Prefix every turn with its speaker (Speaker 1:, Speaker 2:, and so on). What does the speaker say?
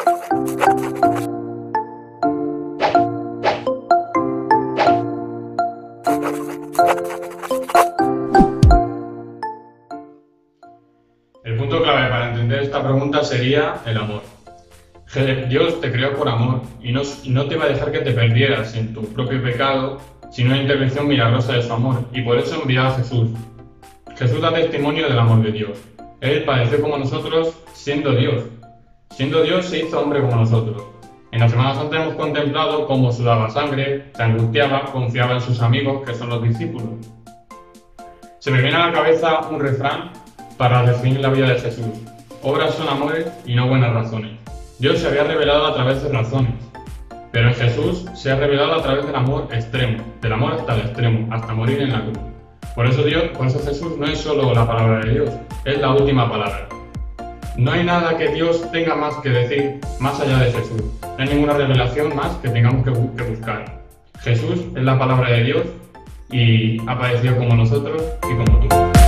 Speaker 1: El punto clave para entender esta pregunta sería el amor. Dios te creó por amor y no te iba a dejar que te perdieras en tu propio pecado sin una intervención milagrosa de su amor, y por eso envió a Jesús. Jesús da testimonio del amor de Dios. Él padeció como nosotros siendo Dios. Siendo Dios se hizo hombre como nosotros. En la Semana Santa hemos contemplado cómo sudaba sangre, se angustiaba, confiaba en sus amigos, que son los discípulos. Se me viene a la cabeza un refrán para definir la vida de Jesús: obras son amores y no buenas razones. Dios se había revelado a través de razones, pero en Jesús se ha revelado a través del amor extremo, del amor hasta el extremo, hasta morir en la cruz. Por eso Jesús no es solo la palabra de Dios, es la última palabra. No hay nada que Dios tenga más que decir más allá de Jesús. No hay ninguna revelación más que tengamos que buscar. Jesús es la palabra de Dios y ha padecido como nosotros y como tú.